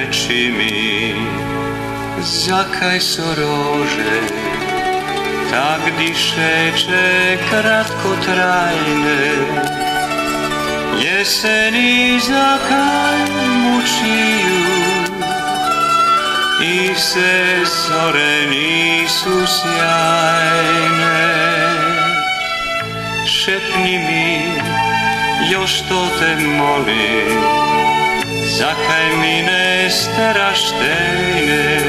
reči mi, zakaj so rože tak dišeče kratkotrajne. Jeseni zakaj mučiju i se zore nisu sjajne. Šepni mi, još to te molim, zakaj mi ne steraš tejne.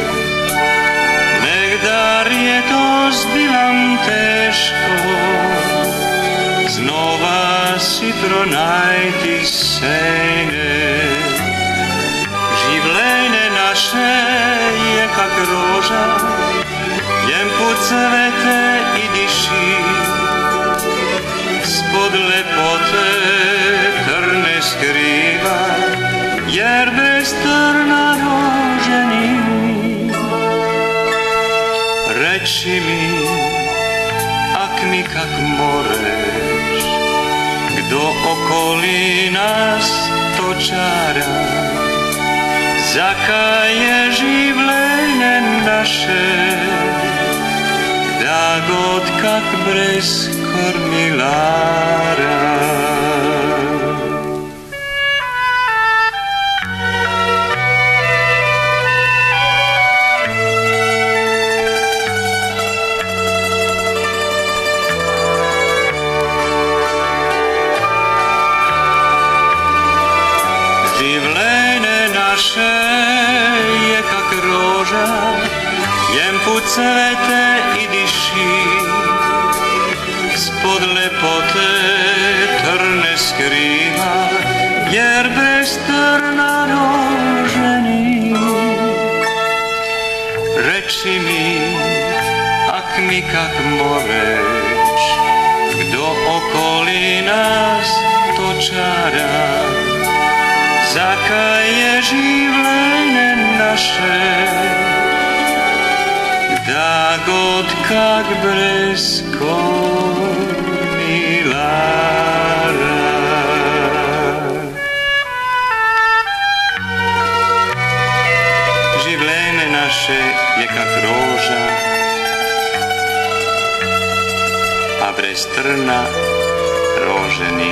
Negdar je to zbilam teško, znova sitro najti sejne. Življenje naše je kak roža, jem put cvete i diši. Spod lepote trne skriva, jer bez trna rože ni. Reči mi, ak mi kak moreš, kdo okoli nas točara, zakaj je življenje naše, da god kak brez kormilara. Je kak roža, jem put cvete i diši. Spod lepote trne skriva, jer bez trna rože ni. Reči mi, ak mi kak moreš, kdo okoli nas točara, zakaj je življenje naše, da god kak brez kormilara. Življenje naše je kak roža, a brez trna rože ni.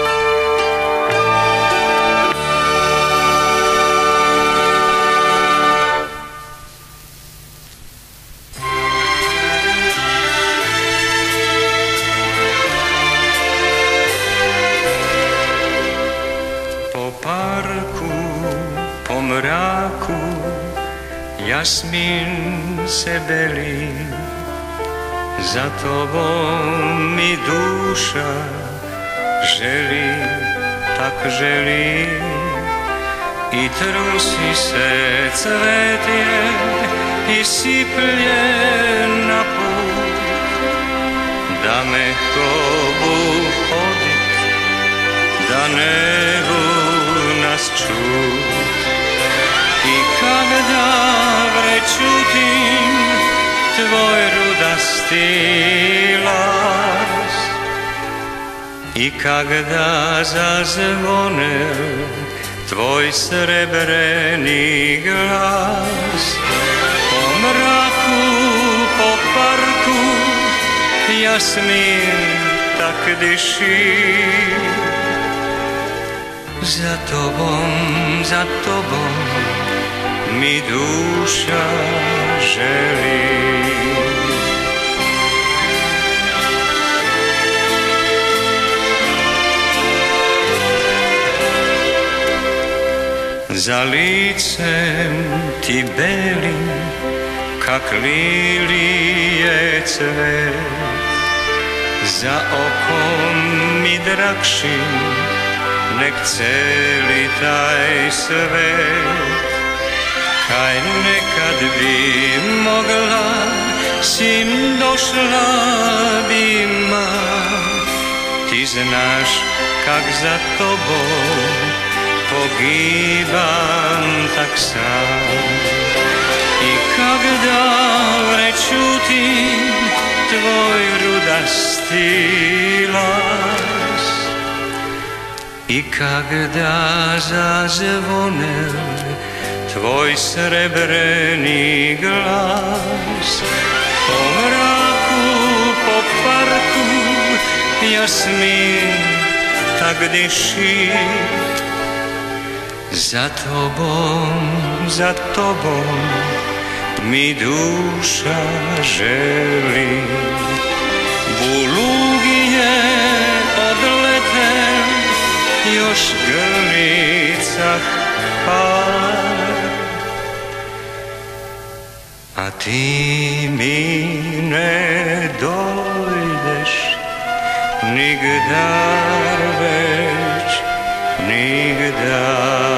Jasmin se beli, za tobom mi duša želi, tak želi. I trusi se cvetje i siplje na put, da mehko hodit, da nebu nas čut. I kada čutim tvoj rudasti glas, i kada zazvone tvoj srebreni glas, po mraku, po parku jasmin tak diši. Za tobom mi duša želi. Za licem ti belim, kak lilije cvet, za okom mi dragšim, nek celi taj svet. Kaj nekad bi mogla, sim došla bi ma. Ti znaš kak za tobom pogibam tak sam. I kak davre čutim tvoj rudasti glas, i kak da zazvone tvoj srebrný glas. Po mraku, po parku jasmín tak dyší. Za tobou mi duša želí. Bulugije odletem još grlicah par, a ti mi ne dojdeš nigdar već, nigdar.